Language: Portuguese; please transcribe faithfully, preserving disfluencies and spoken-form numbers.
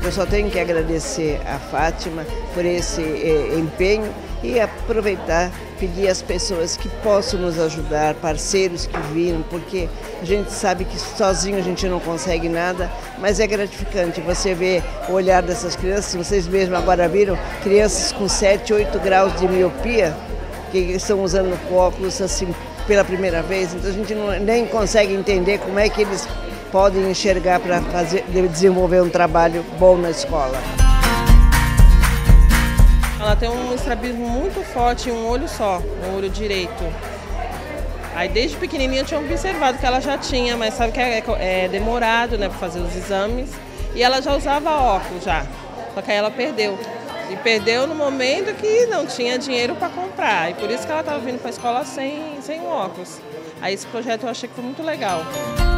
Eu só tenho que agradecer a Fátima por esse eh, empenho e aproveitar, pedir às pessoas que possam nos ajudar, parceiros que viram, porque a gente sabe que sozinho a gente não consegue nada, mas é gratificante você ver o olhar dessas crianças. Vocês mesmos agora viram crianças com sete, oito graus de miopia, que estão usando óculos assim pela primeira vez, então a gente não, nem consegue entender como é que eles podem enxergar para fazer, desenvolver um trabalho bom na escola. Ela tem um estrabismo muito forte em um olho só, no olho direito. Aí desde pequenininha eu tinha observado que ela já tinha, mas sabe que é, é demorado, né, para fazer os exames. E ela já usava óculos já, só que aí ela perdeu. E perdeu no momento que não tinha dinheiro para comprar. E por isso que ela estava vindo para a escola sem, sem óculos. Aí esse projeto eu achei que foi muito legal.